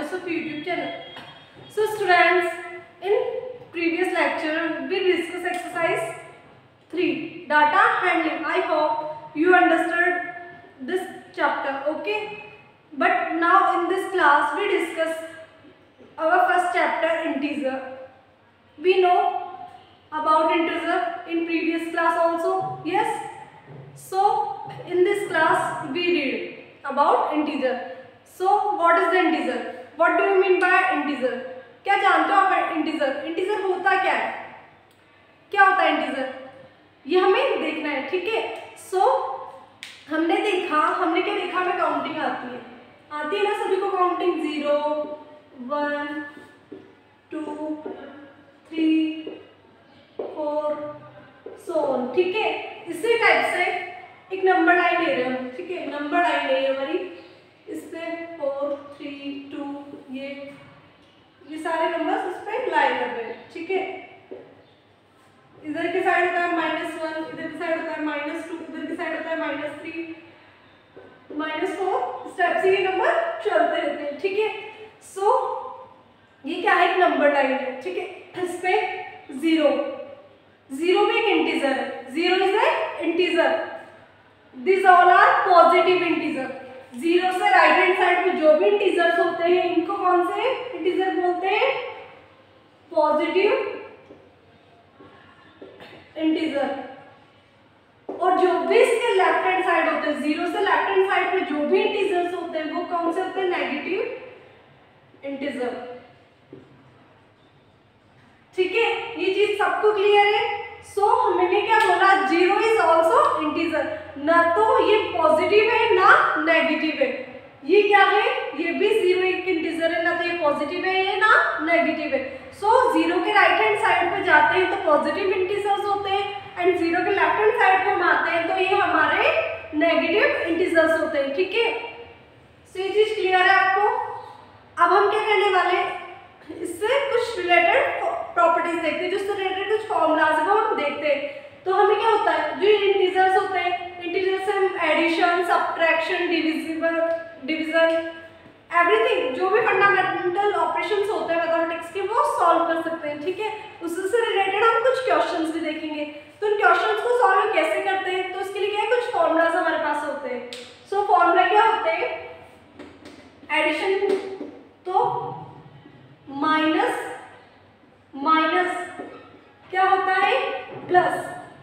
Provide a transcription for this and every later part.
of YouTube channel. So students, in previous lecture we discussed exercise 3, data handling. I hope you understood this chapter, okay? But now in this class we discuss our first chapter, integer. We know about integer in previous class also, yes? So in this class we read about integer. So what is the integer? What do you mean by integer? क्या जानते हो आप integer? integer होता क्या है? क्या होता है integer? ये हमें देखना है, ठीक है? So हमने क्या देखा? हमें काउंटिंग आती है ना सभी को काउंटिंग 0, 1, 2, 3, 4 so on, ठीक है? इसी टाइप से एक नंबर लाइन ले रहे हैं हम, ठीक है? नंबर लाइन ले हमारी, इस पे 4, 3, 2 ये सारे नंबर्स इस पे लाई कर रहे हैं, ठीक है? इधर की साइड होता है -1, इधर की साइड होता है -2, इधर की साइड होता है -3, -4, इस टाइप से ये नंबर चलते रहते हैं, ठीक है? सो ये क्या है? एक नंबर लाइन है, ठीक है? इस पे 0 भी एक इंटीजर है, 0 is a integer. These all are positive integer. 0 से राइट हैंड साइड में जो भी इंटीजर्स होते हैं इनको कौन से इंटीजर बोलते हैं? Positive integer. और जो भी इसके लेफ्ट हैंड साइड होते हैं, 0 से लेफ्ट हैंड साइड में जो भी इंटीजर्स होते हैं वो कौन से होते हैं? Negative integer. ठीक है, ये चीज सबको क्लियर है? सो हमने क्या बोला? 0 इज ऑल्सो इंटीजर. ना तो ये पॉजिटिव है ना नेगेटिव है. ये क्या है? ये भी 0 एक इंटीजर है, ना तो ये पॉजिटिव है ये ना नेगेटिव है. सो 0 के राइट हैंड साइड पे जाते हैं तो पॉजिटिव इंटीजर्स होते हैं एंड 0 के लेफ्ट हैंड साइड पे हम आते हैं तो ये हमारे नेगेटिव इंटीजर्स होते हैं, ठीक है? सो ये चीज क्लियर है आपको? अब हम क्या करने वाले हैं? इससे कुछ रिलेटेड प्रॉपर्टीज देखते हैं, जिससे रिलेटेड कुछ फॉर्मूलाज है वो हम देखते हैं. तो हमें क्या होता है? जो इंटीजर्स होते हैं, इंटीजर्स से हम एडिशन, सब्ट्रैक्शन, डिवीजन, एवरीथिंग जो भी फंडामेंटल ऑपरेशंस होते हैं मैथमेटिक्स के वो सॉल्व कर सकते हैं, ठीक है? उससे रिलेटेड हम कुछ क्वेश्चंस भी देखेंगे. तो इन क्वेश्चंस को सॉल्व कैसे करते हैं? तो इसके लिए क्या है? कुछ फॉर्मूलाज हमारे पास होते हैं. सो फॉर्मूला क्या होते हैं? एडिशन तो माइनस क्या होता है? प्लस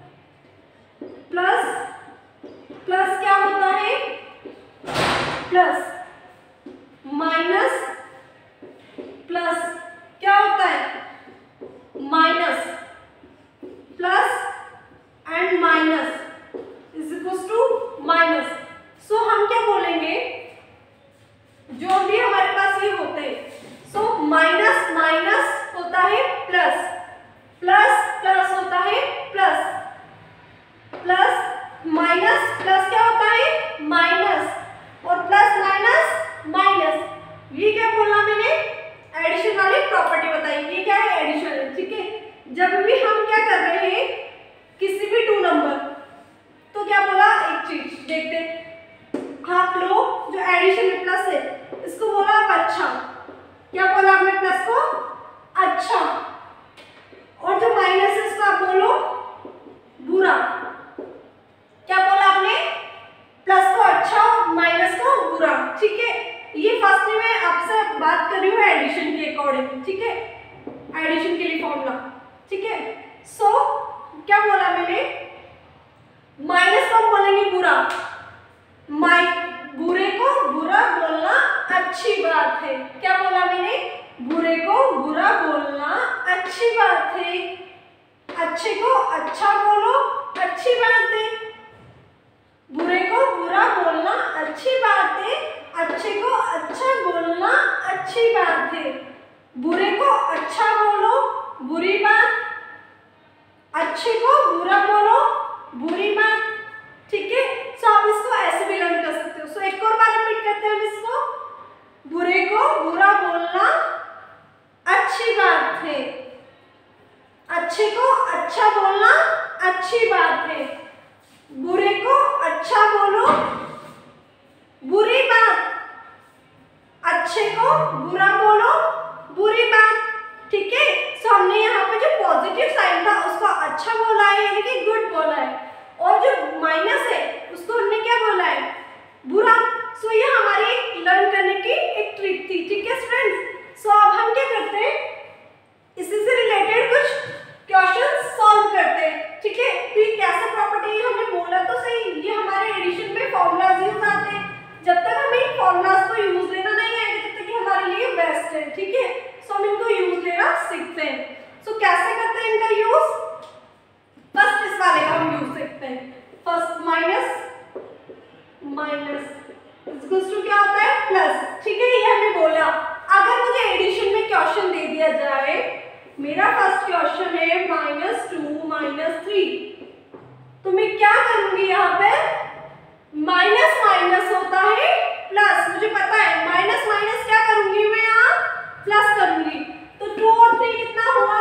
क्या होता है? प्लस माइनस प्लस क्या होता है? Minus plus and minus is equal to minus. So हम क्या बोलेंगे? जो भी हमारे पास ये होते हैं, सो माइनस होता है प्लस होता है प्लस माइनस प्लस क्या होता है? माइनस और प्लस माइनस. ये क्या बोला मैंने? एडिशन वाली प्रॉपर्टी बताई. ये क्या है? एडिशन है, ठीक है? जब भी हम क्या कर रहे हैं किसी भी 2 नंबर, तो क्या बोला? एक चीज देखते हैं. आप लोग जो एडिशन में प्लस है इसको बोला आप अच्छा. क्या बोला आपने? प्लस को अच्छा. और जो माइनस है इसको आप बोलो बुरा. क्या बोला आपने? प्लस को अच्छा और माइनस को बुरा, ठीक है? ये फर्स्ट में मैं आपसे बात कर रही हूँ एडिशन के अकॉर्डिंग, ठीक है? एडिशन के लिए फॉर्मूला, ठीक है? सो क्या बोला मैंने? माइनस को हम बोलेंगे बुरा. बुरे को बुरा बोलना अच्छी बात है. क्या बोला मैंने? बुरे को बुरा बोलना अच्छी बात है. अच्छे को अच्छा बोलो, अच्छी बात है. बुरे को बुरा बोलना अच्छी बात है. अच्छे को अच्छा बोलना अच्छी बात है. बुरे को अच्छा बोलो, बुरी बात. अच्छे को बुरा बोलो, बुरी बात, ठीक है? सो आप इसको ऐसे भी लर्न कर सकते हो. सो एक और बार रिपीट करते हैं हम इसको. बुरे को बुरा बोलना अच्छी बात है. अच्छे को अच्छा बोलना अच्छी बात है. बुरे को अच्छा बोलो, बुरी बात. अच्छे को बुरा बोलो, बुरी बात, ठीक है। सो हमने यहाँ पे जो पॉजिटिव साइन था उसको अच्छा बोला है यानी कि गुड बोला है, और जो माइनस है उसको हमने क्या बोला है, बुरा। सो ये हमारी लर्न करने की एक ट्रिक थी, ठीक है फ्रेंड्स। सो अब हम क्या करते हैं, इसी से रिलेटेड कुछ क्वेश्चन सॉल्व करते हैं, ठीक है। तो ये कैसे प्रॉपर्टी हमने बोला तो सही, ये हमारे एडिशन में फॉर्मूलाज यूज आते हैं। जब तक हमें इन फॉर्मूलाज को यूज लेना नहीं आएगा तब तक ये हमारे लिए बेस्ट है, ठीक है। सो हम इनको यूज लेना सीखते हैं। सो कैसे करते हैं इनका यूज, फर्स्ट इस वाले का हम यूज सीखते हैं। First minus minus equals to क्या होता है, प्लस, ठीक है। ये हमने बोला अगर मुझे एडिशन में क्वेश्चन दे दिया जाए, मेरा फर्स्ट क्वेश्चन है -2 - 3, तो मैं क्या करूंगी, यहाँ पे माइनस माइनस होता है प्लस, मुझे पता है माइनस माइनस क्या करूंगी मैं यहाँ प्लस करूंगी, तो 2 और 3 कितना हुआ,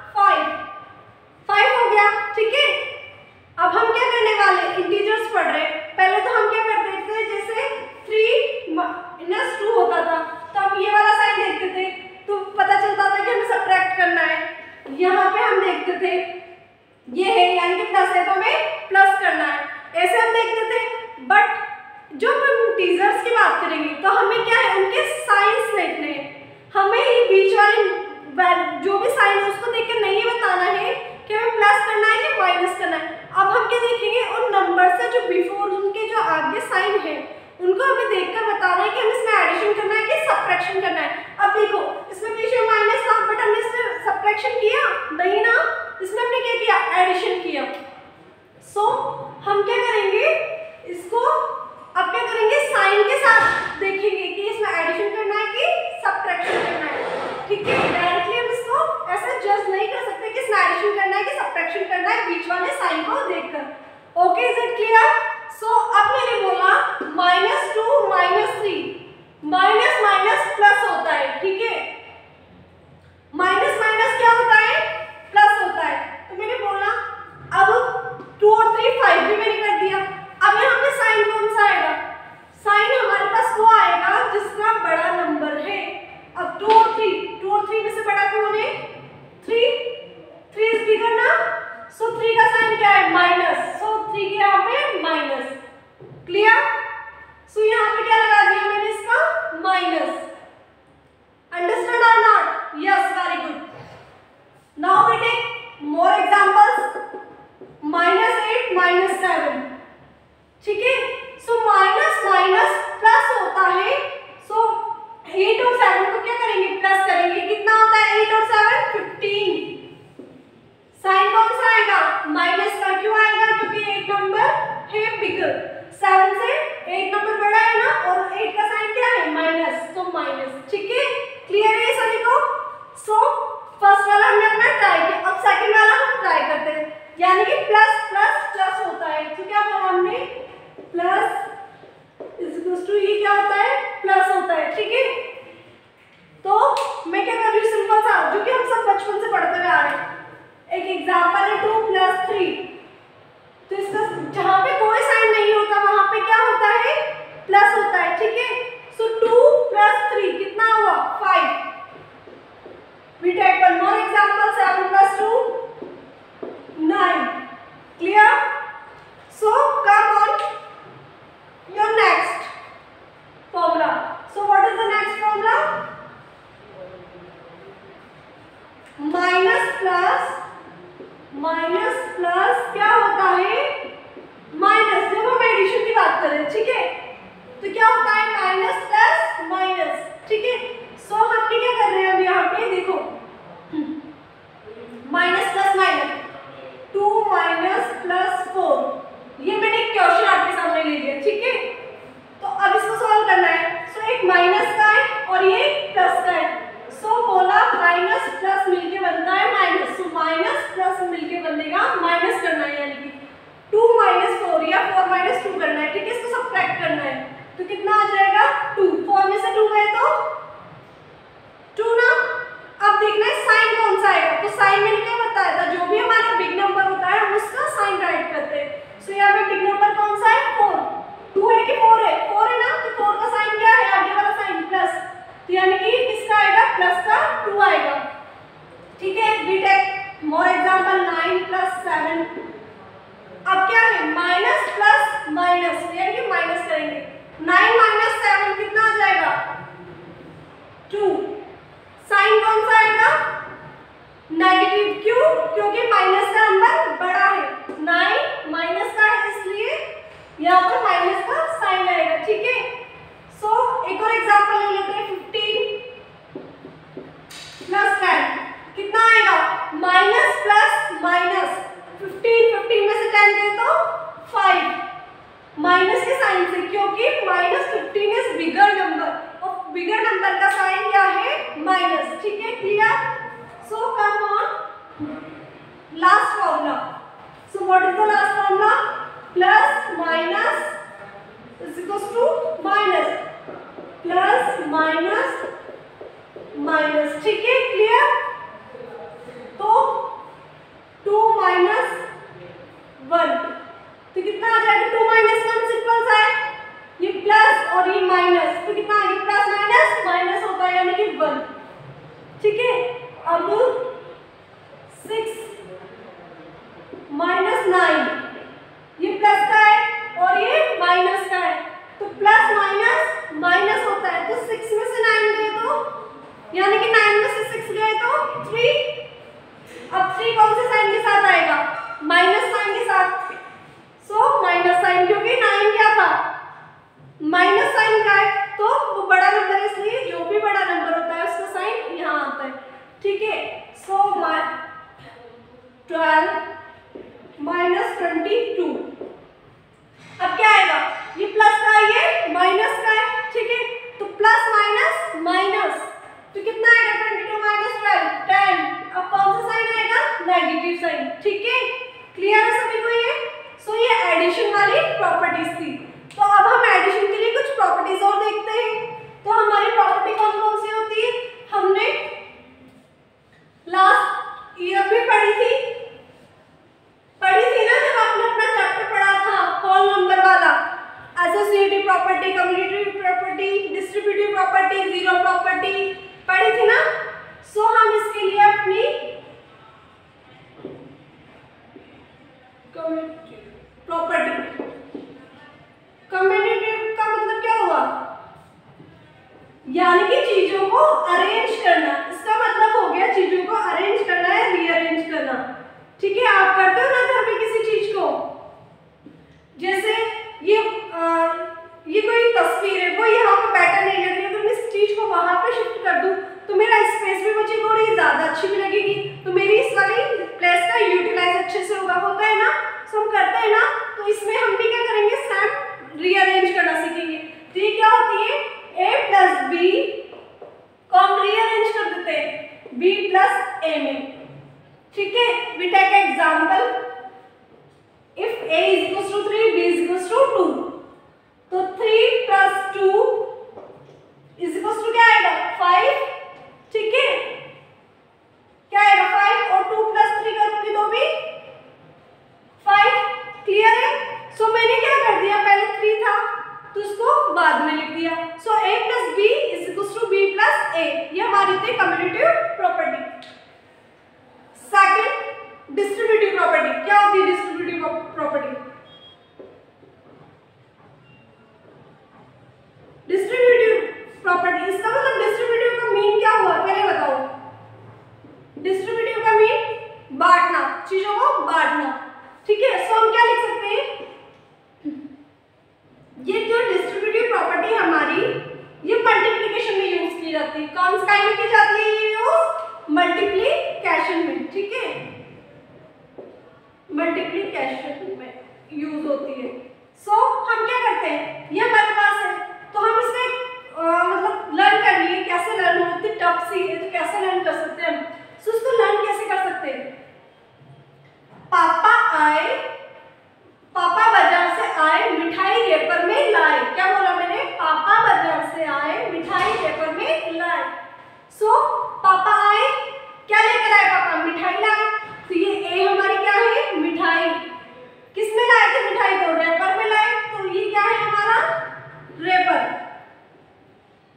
5 हो गया, ठीक है। अब हम क्या करने वाले, इंटीजर्स पढ़ रहे हैं। पहले तो हम क्या करते थे, जैसे 3 - 2 होता था तो हम ये वाला साइन देखते थे तो पता चलता था कि हमें सबट्रैक्ट करना है। यहाँ पे हम देखते थे ये है यानी कि प्लस है तो हमें प्लस करना है, ऐसे हम देखते थे। बट जो हम इंटीजर्स की बात करेंगे तो हमें क्या है, उनके साइंस देखने हैं। हमें ये बीच वाली जो भी साइन है उसको देख के नहीं बताना है कि हमें प्लस करना है कि माइनस करना है। अब हम क्या देखेंगे, उन नंबर से जो बिफोर उनके जो आगे साइन है उनको हमें देखकर बताना है कि हमें इसमें एडिशन करना है कि सबट्रैक्शन करना है। अब देखो इसमें पीछे माइनस था बट हमने इसमें सबट्रैक्शन किया नहीं ना, इसमें हमने क्या किया, एडिशन किया। सो हम क्या करेंगे, इसको अब क्या करेंगे, साइन के साथ देखेंगे कि इसमें एडिशन करना है कि सबट्रैक्शन करना है, ठीक है। डायरेक्टली हम इसको ऐसा जज नहीं कर सकते कि इसमें एडिशन करना है कि सबट्रैक्शन करना है बीच वाले साइन को देखकर। Okay, is it clear? So अब मैंने बोला -2 - 3, माइनस माइनस प्लस होता है, ठीक है। माइनस माइनस क्या होता है, प्लस होता है। तो मैंने बोला अब 2 और 3 5 भी मैंने कर दिया। अब यहाँ पे साइन कौन सा आएगा, साइन हमारे पास वो आएगा जिसका बड़ा नंबर है। अब 2 और 3 में से बड़ा कौन है, 3 इज बिगर ना, सो 3 का साइन क्या है, माइनस, सो 3 के यहाँ पे माइनस, क्लियर। सो यहाँ पे क्या लगा दिया मैंने, इसका minus. Understand or not, yes, very good. Now we take more examples, -8 - 7, ठीक है। सो माइनस माइनस प्लस होता है, सो 8 और 7 को क्या करेंगे, प्लस करेंगे। कितना होता है 8 और 7, 15। साइन कौन सा आएगा, माइनस का, क्यों आएगा, क्योंकि 8 नंबर है बिगर, 7 से 8 नंबर बड़ा है ना, और 8 का साइन क्या है, माइनस, तो माइनस, ठीक है। क्लियर है सभी को? सो फर्स्ट वाला हमने अपना ट्राई किया, अब सेकंड वाला हम ट्राई करते हैं, यानी कि प्लस प्लस प्लस होता है। तो क्या बोला हमने, प्लस इज इक्वल टू, ये क्या होता है, प्लस होता है, ठीक है। तो मैं क्या कर रही हूँ, सिंपल सा जो कि हम सब बचपन से पढ़ते हुए आ रहे हैं, एक एग्जांपल है 2 + 3। तो इसका जहां पे कोई साइन नहीं होता वहां पे क्या होता है, प्लस होता है, ठीक है। सो 2 + 3 कितना हुआ, 5। We take one more example, 7 + 2 9, clear. So come on your next formula. So what is the next formula, minus plus क्या होता है, माइनस, जब हम एडिशन की बात करें, ठीक है, तो क्या होता है, माइनस प्लस माइनस, ठीक है। सो हमने क्या कर रहे हैं अब यहाँ पे देखो, माइनस प्लस माइनस, 2 - +4, ये मैंने एक क्वेश्चन आपके सामने ले लिया, ठीक है। तो अब इसको सॉल्व करना है। सो एक माइनस का है और ये प्लस का है। सो बोला माइनस प्लस मिलके बनता है माइनस, सो माइनस प्लस मिलके बनेगा माइनस करना है, यानी कि 2 - 4 या 4 - 2 करना है, ठीक है। इसको सबट्रैक्ट करना है तो कितना आ जाएगा, 2, 4 में से 2 गए तो 2 ना। अब देखना है साइन कौन सा आएगा, तो साइन मैंने क्या बताया था, जो भी हमारा बिग नंबर होता है हम उसका साइन राइट करते हैं। सो यहाँ पे बिग नंबर कौन सा है, 4, 2 है कि 4 है, 4 है ना, तो 4 का साइन क्या है, आगे वाला साइन प्लस, तो यानी कि किसका आएगा, प्लस का 2 आएगा। ठीक है, वी टेक मोर एग्जांपल 9 + 7। अब क्या है, माइनस प्लस माइनस, यानी कि माइनस करेंगे। 9 - 7 कितना आ जाएगा, 2। साइन कौन सा आएगा, नेगेटिव। क्यों, क्योंकि माइनस का नंबर बड़ा है, 9 माइनस का है, इसलिए यहाँ पर माइनस का साइन आएगा। ठीक है, सो एक और एग्जांपल ले लेते हैं। 15 + 10 कितना आएगा, माइनस प्लस माइनस। 15 में से 10 गए तो 5, माइनस के साइन से, क्योंकि -15 इज बिगर नंबर और बिगर नंबर का साइन क्या है, माइनस। ठीक है, clear. So come on last formula. So what is the last formula, plus minus is equals to minus, plus minus minus. ठीक है, क्लियर। तो 2 - 1 तो कितना आ जाएगा, 2 - 1 सिंपल सा है, ये प्लस और ये माइनस, तो कितना आ गया, प्लस माइनस माइनस होता है, यानी कि 1। ठीक है, अब 6 - 9 ये प्लस का है और ये माइनस का है, तो प्लस माइनस माइनस होता है, तो 6 में से 9 गए तो, यानी कि 9 में से 6 गए तो 3। अब 3 कौन से साइन के साथ आएगा, माइनस साइन के साथ। सो माइनस साइन, क्योंकि 9 क्या था, माइनस साइन का है, तो वो बड़ा नंबर है, इसलिए जो भी बड़ा नंबर होता है उसका साइन यहाँ आता है। ठीक है, सो 12 - 22। अब क्या आएगा, ये प्लस का है, ये माइनस का है। ठीक है, तो प्लस माइनस माइनस, तो कितना आएगा, 22 - 12 10। अब कौन सा साइन आएगा, नेगेटिव साइन। ठीक है, क्लियर है सभी को ये। सो ये एडिशन वाली प्रॉपर्टीज थी। तो अब हम एडिशन के लिए कुछ प्रॉपर्टीज और देखते हैं। तो हमारी प्रॉपर्टी कौन कौन सी होती है, हमने लास्ट ईयर भी पढ़ी थी ना, जब आपने अपना चैप्टर पढ़ा था होल नंबर वाला, associative property, commutative property, distributive property, zero property पढ़ी थी ना। सो हम इसके लिए अपनी प्रॉपर्टी, कम्युटेटिव का मतलब क्या हुआ, यानी कि चीजों को अरेंज करना। इसका मतलब हो गया चीजों को अरेंज करना है, रीअरेंज करना। ठीक है, आप करते हो ना घर में किसी चीज को, जैसे ये कोई तस्वीर है, वो यहाँ पे बेटर नहीं लग रही, अगर मैं इस चीज को वहां पे शिफ्ट कर दूं तो मेरा स्पेस भी मुझे थोड़ी ज्यादा अच्छी भी लगेगी, तो मेरी इस वाली प्लेस का यूटिलाइज अच्छे से होता है ना। सो हम करते हैं ना, तो इसमें हम भी क्या करेंगे, सेम रीअरेंज करना सीखेंगे। तो ये क्या होती है, a + b को हम रीअरेंज कर देते हैं b + a में। ठीक है, we take example, if a = 3 b = 2, तो 3 + 2 = क्या आएगा, 5। ठीक है, क्या आएगा, 5, और 2 + 3 करूंगी तो भी 5। क्लियर है। सो मैंने क्या कर दिया, पहले 3 था तो उसको बाद में लिख दिया। सो a + b = b + a, ये हमारी थी commutative property. Second, distributive property. क्या होती है डिस्ट्रीब्यूटिव प्रॉपर्टी, डिस्ट्रीब्यूटिव प्रॉपर्टी, इसका मतलब डिस्ट्रीब्यूटिव का मीन क्या हुआ, पहले बताओ। डिस्ट्रीब्यूटिव का मीन बांटना, चीजों को बांटना। ठीक है, सो हम क्या लिख सकते हैं, ये जो डिस्ट्रीब्यूटिव प्रॉपर्टी हमारी, ये मल्टीप्लिकेशन में यूज की जाती है। कौन सा टाइम में की जाती है ये यूज, मल्टीप्लिकेशन में। ठीक है, मल्टीप्लिकेशन में यूज होती है। सो हम क्या करते हैं, ये हमारे पास है, तो हम इसमें मतलब लर्न कर लिए, कैसे लर्न होती है, टफ सी है तो कैसे लर्न कर सकते हैं हम। सो इसको लर्न कैसे कर सकते हैं, पापा बाजार से आए, मिठाई रेपर में लाए। क्या बोला मैंने, पापा बाजार से आए, मिठाई रेपर में लाए। सो पापा आए, क्या लेकर आए पापा, मिठाई लाए। तो ये ए हमारी क्या है, मिठाई। किस में लाए थे मिठाई को, रेपर में लाए, तो ये क्या है हमारा, रेपर।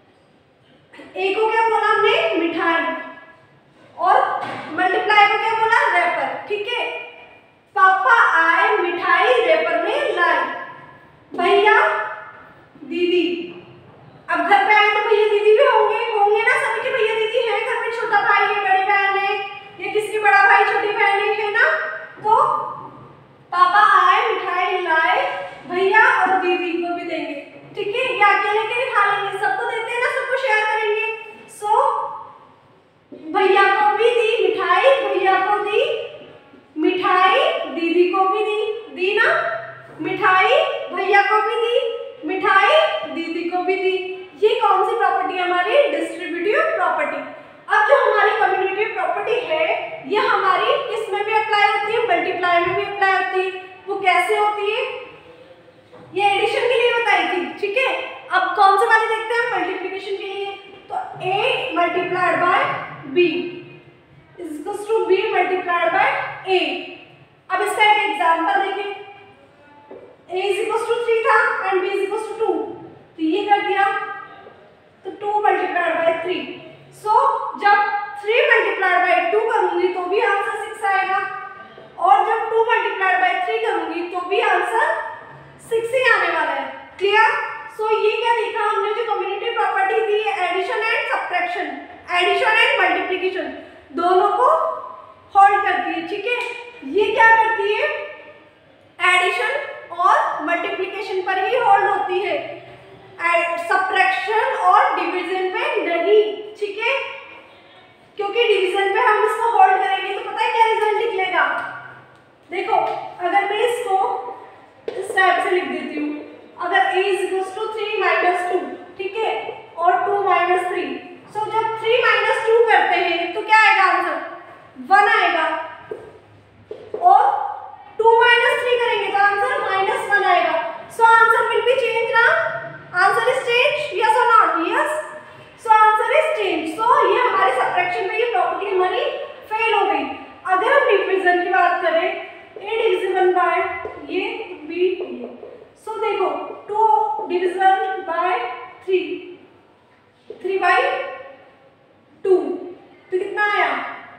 ए को क्या बोला हमने, मिठाई, और मल्टीप्लाई को क्या बोला, रैपर। ठीक है, पापा आए मिठाई रैपर में लाए, भैया दीदी, अब घर पे आए तो भैया दीदी भी होंगे ना, सभी के भैया दीदी हैं घर में, छोटा भाई है, बड़ी बहन है, या किसकी बड़ा भाई छोटी बहन है ना। तो पापा आए मिठाई लाए, भैया और दीदी को भी देंगे। ठीक है, ये अकेले के नहीं खा लेंगे, सबको देते हैं ना, सबको शेयर करेंगे। सो भैया को भी दी मिठाई, भैया को दी मिठाई, दीदी को भी दी ना मिठाई, भैया को भी दी मिठाई, दीदी को भी दी। ये कौन सी प्रॉपर्टी है हमारी, डिस्ट्रीब्यूटिव प्रॉपर्टी। अब जो हमारी कम्युनिटिव प्रॉपर्टी है ये हमारी किस में भी अप्लाई होती है, मल्टीप्लाई में भी अप्लाई होती है। वो कैसे होती है, ये एडिशन के लिए बताई थी। ठीक है, अब कौन से वाले देखते हैं, मल्टीप्लिकेशन के लिए। तो a multiplied by b is equals to b multiplied by a। अब इसका एक एग्जांपल देखें, a इज इक्वल्स टू 3 था and b is equals to 2, तो ये कर दिया, तो 2 मल्टीप्लाइड बाय 3। सो जब 3 मल्टीप्लाइड बाय 2 करूंगी तो भी आंसर 6 आएगा, और जब 2 मल्टीप्लाइड बाय 3 करूंगी तो भी आंसर 6 ही आने वाला है। क्लियर। सो ये क्या देखा हमने, जो कम्युनिटी प्रॉपर्टी थी, addition and subtraction, addition and multiplication, दोनों को होल्ड करती है। ठीक है, ये क्या करती है, एडिशन और मल्टीप्लिकेशन पर ही होल्ड होती है, सब्ट्रैक्शन और डिवीजन पे नहीं। ठीक है, क्योंकि डिवीजन पे हम इसको होल्ड करेंगे तो पता है क्या रिजल्ट निकलेगा। देखो, अगर मैं इसको इस टाइप से लिख देती हूँ, अगर a is equals to 3 minus 2, ठीक है, और 2 माइनस 3, सो जब 3 माइनस 2 करते हैं तो क्या आएगा आंसर, 1 आएगा, और 2 माइनस 3 करेंगे तो आंसर -1 आएगा। So answer will be change ना, आंसर इज चेंज, यस और not, yes. So answer is change. So ये हमारे सब्ट्रैक्शन में ये प्रॉपर्टी हमारी फेल हो गई। अगर हम डिवीजन की बात करें, a डिविजिबल बाय ये b, सो देखो 2 डिविजिबल बाय 3, 3 बाय 2, तो कितना आया,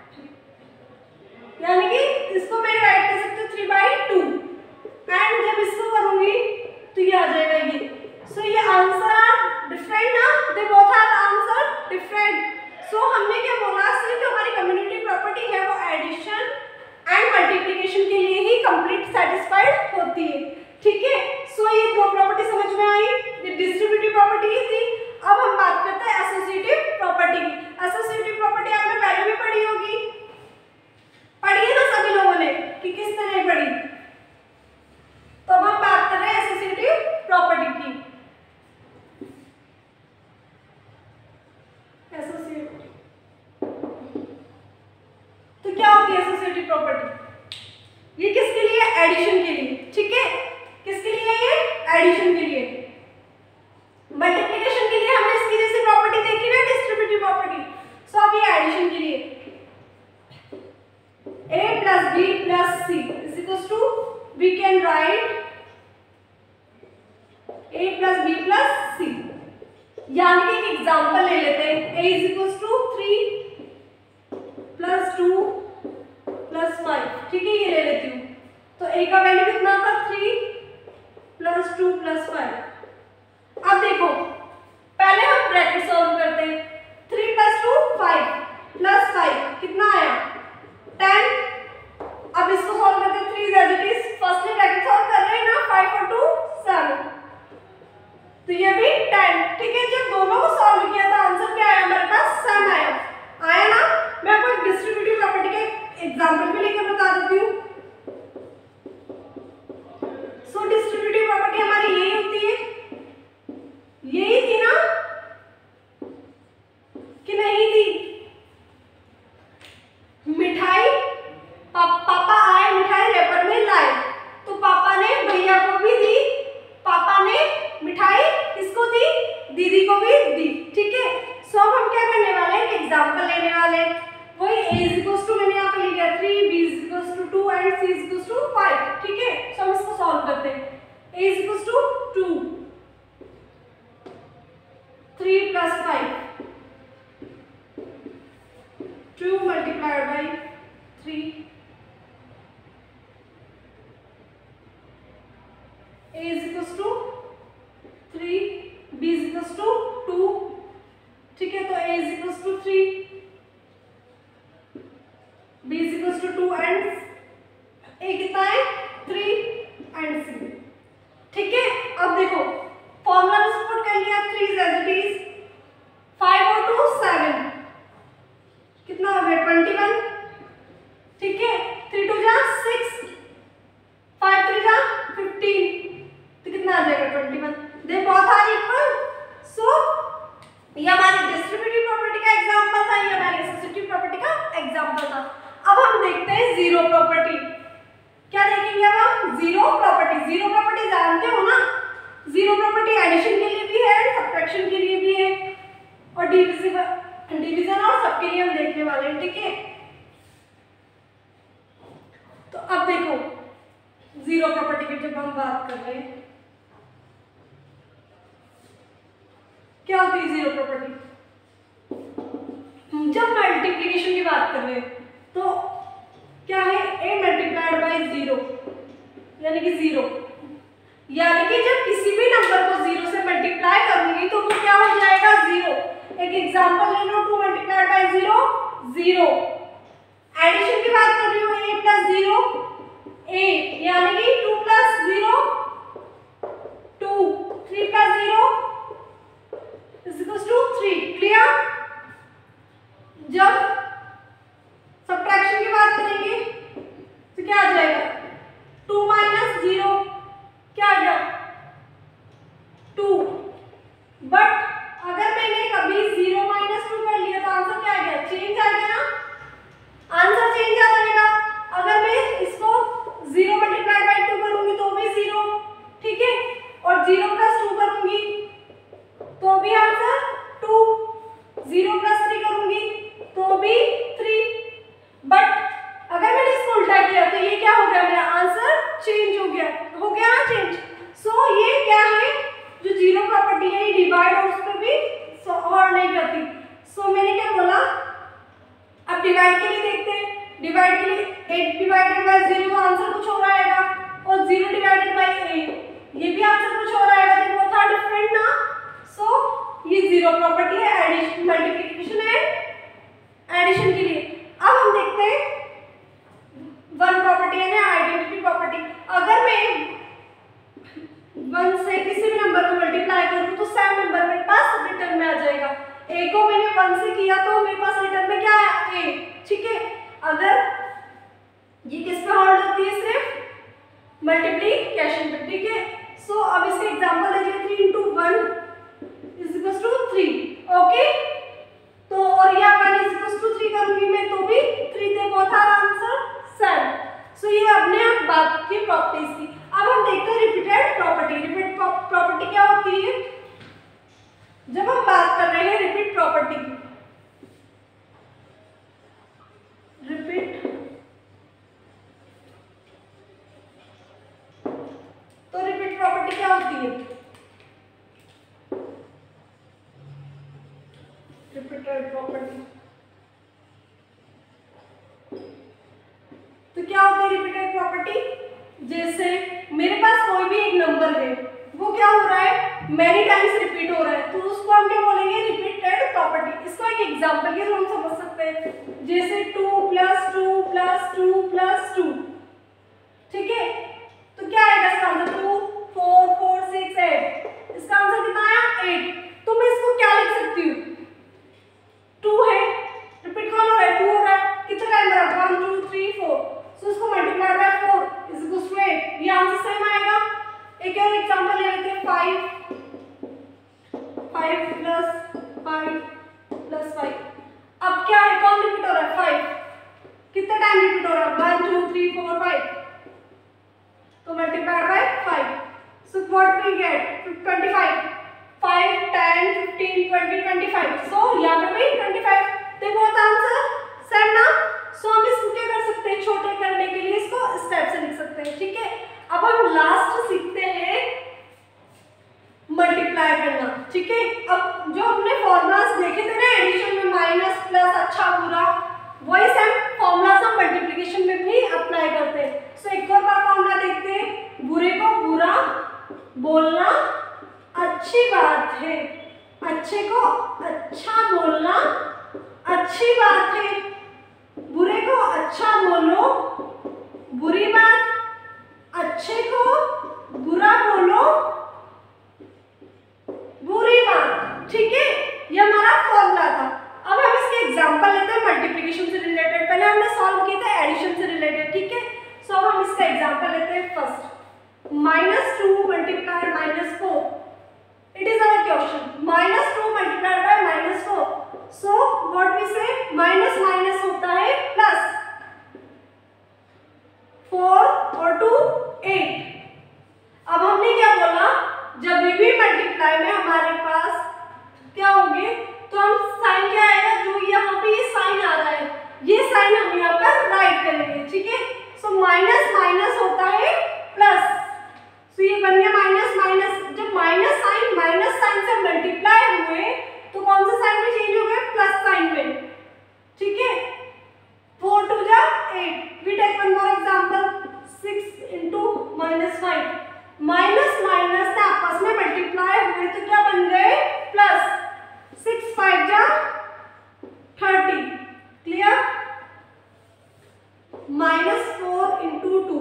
यानी कि इसको मैं राइट कर सकती हूँ 3 बाय 2, एंड जब इसको करूंगी तो ये आ जाएगा ये। सो ये आंसर डिफरेंट ना, they both are answer different. So हमने क्या बोला, सिर्फ हमारी कम्युनिटी प्रॉपर्टी है वो एडिशन एंड मल्टीप्लिकेशन के लिए ही कंप्लीट सेटिस्फाइड होती है। ठीक है, सो ये दो प्रॉपर्टी समझ में आई, ये डिस्ट्रीब्यूटिव प्रॉपर्टी थी। अब हम बात करते हैं एसोसिएटिव प्रॉपर्टी की। एसोसिएटिव प्रॉपर्टी आपने पहले भी पढ़ी होगी, पढ़ी है ना सभी लोगों ने, कि किसने नहीं पढ़ी। तो अब हम बात कर रहे हैं एसोसिएटिव प्रॉपर्टी की। एसोसिएटिव तो क्या होती है एसोसिएटिव प्रॉपर्टी, ये किसके लिए, एडिशन के लिए। ठीक है, किसके लिए, ये एडिशन के लिए। मल्टीप्लिकेशन के लिए हमने इसकी जैसी प्रॉपर्टी देखी ना, डिस्ट्रीब्यूटिव प्रॉपर्टी। सो अब ये एडिशन के लिए, a plus b plus c is equals to, we can write a plus b plus c। यानी कि एक एग्जांपल ले लेते हैं, a is equals to 3 plus 2 plus 5। ठीक है, ये ले लेती हूँ, तो a का वैल्यू कितना था, 3 plus 2 plus 5। अब देखो, पहले हम ब्रैकेट सॉल्व करते हैं, 3 plus 2 5 plus 5 कितना आया, 10। अब इसको सॉल्व करते हैं, 3 एज इट इज, फर्स्ट में ब्रैकेट सॉल्व कर रहे हैं ना, 5 और 2 7, तो ये भी 10। ठीक है, जब दोनों को सॉल्व किया था आंसर क्या आया हमारे पास, 7 आया ना। मैं आपको एक डिस्ट्रीब्यूटिव प्रॉपर्टी का एग्जांपल भी लेकर बता देती हूँ। सो डिस्ट्रीब्यूटिव प्रॉपर्टी हमारी यही होती है, यही थी ना कि नहीं थी, मिठाई, पापा आए मिठाई रैपर में लाए, तो पापा ने भैया को भी दी, पापा ने मिठाई किसको दी, दीदी को भी दी। ठीक है, सो अब हम क्या करने वाले हैं, एग्जांपल लेने वाले हैं। वही a is equals to मैंने यहाँ पे लिख दिया 3, b is equals to 2 and c is equals to 5। ठीक है, सो हम इसको सॉल्व करते हैं। a is equals to 2, 3 plus 5 ठीक है, तो a is equals to 3, b is equals to 2 and a कितना है 3 एंड c। ठीक है, अब देखो फॉर्मूला में सपोर्ट कर लिया, 3 एज इट इज, 5 और 2 7, कितना हो गया 21। ठीक है, 3 2 जा 6, 5 3 जा 15, तो कितना आ जाएगा 21। They both are equal. So ये हमारी डिस्ट्रीब्यूटिव प्रॉपर्टी का एग्जांपल था, ये हमारी एसोसिएटिव प्रॉपर्टी का एग्जांपल था। अब हम देखते हैं जीरो प्रॉपर्टी। क्या देखेंगे अब हम? Zero property. जीरो प्रॉपर्टी जानते हो ना, जीरो प्रॉपर्टी एडिशन के लिए भी है, सब्ट्रैक्शन के लिए भी है, और डिवीजन और सबके लिए हम देखने वाले हैं। ठीक है, तो अब देखो जीरो प्रॉपर्टी की जब हम बात कर रहे हैं, क्या होती है जीरो प्रॉपर्टी? जब मल्टीप्लिकेशन की बात कर रहे हैं तो क्या है, a मल्टीप्लाइड बाई 0 यानी कि 0, यानी कि जब किसी भी नंबर को 0 से मल्टीप्लाई करूंगी तो वो क्या हो जाएगा 0। एक एग्जांपल ले लो, 2 मल्टीप्लाइड बाई 0 0। एडिशन की बात कर रही हूँ, a प्लस 0 a, यानी कि 2 plus 0 2, 3 plus 0 is equals to 3। Clear? जब सब्ट्रैक्शन की बात करेंगे तो क्या आ जाएगा, 2 माइनस 0 क्या आ गया 2। बट अगर मैंने कभी 0 माइनस 2 कर लिया तो आंसर क्या आ गया, चेंज आ गया ना, आंसर चेंज आ जाएगा। अगर मैं इसको 0 मल्टीप्लाइड बाई 2 करूंगी तो भी 0, ठीक है, और 0 प्लस 2 करूंगी तो भी आंसर 2, 0 प्लस 3 करूंगी तो भी 3। बट अगर मैंने इसको उल्टा किया तो ये क्या हो गया, मेरा आंसर चेंज हो गया ना चेंज। सो ये क्या है, जो जीरो प्रॉपर्टी है ये डिवाइड और उस पर भी और नहीं करती। सो मैंने क्या बोला, अब डिवाइड के लिए देखते हैं। डिवाइड के लिए 8 डिवाइडेड बाय 0 का आंसर कुछ और आएगा, और 0 डिवाइडेड बाय 8 ये भी आंसर कुछ और आएगा, तो वो था डिफरेंट ना। सो ये जीरो प्रॉपर्टी है एडिशन, मल्टीप्लिकेशन एंड एडिशन के लिए। अब हम देखते हैं वन प्रॉपर्टी है ना, आइडेंटिटी प्रॉपर्टी। अगर मैं 1 से किसी भी नंबर को मल्टीप्लाई करूं तो सेम नंबर मेरे पास रिटर्न में आ जाएगा। a को मैंने 1 से किया तो मेरे पास रिटर्न में क्या है a, ठीक है। अगर ये किस पे होल्ड होती है, सिर्फ मल्टीप्लिकेशन पे, ठीक है। सो अब इसका एग्जांपल देखिए, 3 into 1 is equals to 3, okay. तो और या 1 इज इक्वल्स टू 3 करूंगी मैं तो भी 3 they both are answer same. So ये अपने आप बात की प्रॉपर्टीज थी। अब हम देखते हैं रिपीटेड प्रॉपर्टी। रिपीट प्रॉपर्टी क्या होती है? जब हम बात कर रहे हैं रिपीट प्रॉपर्टी की, रिपीट, तो रिपीट प्रॉपर्टी क्या होती है? रिपीटेड प्रॉपर्टी तो क्या होती है रिपीटेड प्रॉपर्टी? जैसे मेरे पास कोई भी एक नंबर है, वो क्या हो रहा है, मेनी टाइम्स रिपीट हो रहा है, तो उसको हम क्या बोलेंगे, रिपीटेड प्रॉपर्टी। इसको एक एग्जांपल के थ्रू हम समझ सकते हैं, जैसे 2 प्लस 2 प्लस 2 प्लस 2, ठीक है। तो क्या आएगा इसका आंसर, 2 4 4 6 8। इसका आंसर कितना आया 8। तो मैं इसको क्या लिख सकती हूँ, 2 है, रिपीट कौन हो रहा है, 2 हो रहा है, कितना टाइम लगा, 1 2 3 4। सो इसको multiply by 4 is equal to 8, ये आंसर सेम आएगा। एक और एग्जांपल ले लेते हैं, 5 प्लस 5 प्लस 5। अब क्या है, कौन रिपीट हो रहा है, 5 कितना टाइम रिपीट हो रहा है, 1 2 3 4 5, तो multiplied by 5। So what we get 25, 5 10 15 20 25। So यहाँ पे भी 25, देखो आंसर सेम ना। सो हम इसको क्या कर सकते हैं, छोटे करने के लिए इसको स्टेप से लिख सकते हैं, ठीक है। अब हम लास्ट सीखते हैं मल्टीप्लाई करना, ठीक है। अब जो हमने फॉर्मूलास देखे थे ना एडिशन में, माइनस प्लस अच्छा बुरा, वही सेम फॉर्मूलास हम मल्टीप्लिकेशन में भी अप्लाई करते हैं। सो एक और बार फॉर्मूला देखते हैं, बुरे को बुरा बोलना अच्छी बात है, अच्छे को अच्छा बोलना अच्छी बात है, बुरे को अच्छा बोलो बुरी बात, अच्छे को बुरा बोलो बुरी बात। ठीक है, ये हमारा फॉर्मूला था। अब हम इसके एग्जांपल लेते हैं मल्टीप्लिकेशन से रिलेटेड। पहले हमने सॉल्व किए थे एडिशन से रिलेटेड। ठीक है, सो अब हम इसका एग्जांपल लेते हैं। First -2 multiplied -4, it is our question, -2 multiplied by -4, so what we say, minus minus होता है प्लस, 4 और 2 8। अब हमने क्या बोला, जब भी मल्टीप्लाई में हमारे पास क्या होंगे, तो हम साइन क्या आएगा, जो यहाँ पे ये साइन आ रहा है, ये साइन हम यहाँ पर राइट करेंगे। ठीक है, सो माइनस माइनस होता है प्लस, तो ये बन गया माइनस माइनस। जब माइनस साइन से मल्टीप्लाई हुए तो कौन सा साइन में चेंज हो गया, प्लस साइन में। ठीक है, 4 2 जा 8। We take one more example, 6 into -5। Minus minus से आपस में मल्टीप्लाई हुए तो क्या बन गए, प्लस। 6 5 जा 30। क्लियर, -4 into 2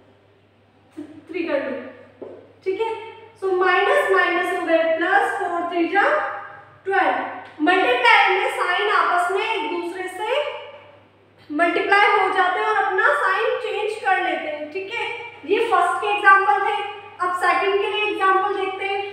3 कर दो। ठीक है, सो माइनस माइनस हो गए प्लस, 4 3 जा 12। मल्टीप्लाई में साइन आपस में एक दूसरे से मल्टीप्लाई हो जाते हैं और अपना साइन चेंज कर लेते हैं। ठीक है, ये फर्स्ट के एग्जांपल थे। अब सेकंड के लिए एग्जांपल देखते हैं।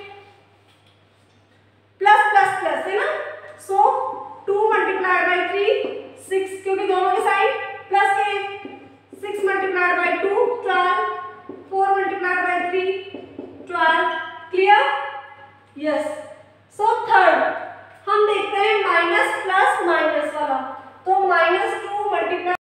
प्लस प्लस प्लस है ना, सो 2 मल्टीप्लाइड बाई 3 6, क्योंकि दोनों के साइन प्लस के। 6 multiplied by 2 12, 4 multiplied by 3 12। Clear, yes. So third हम देखते हैं माइनस प्लस माइनस वाला। तो -2 मल्टीप्लाई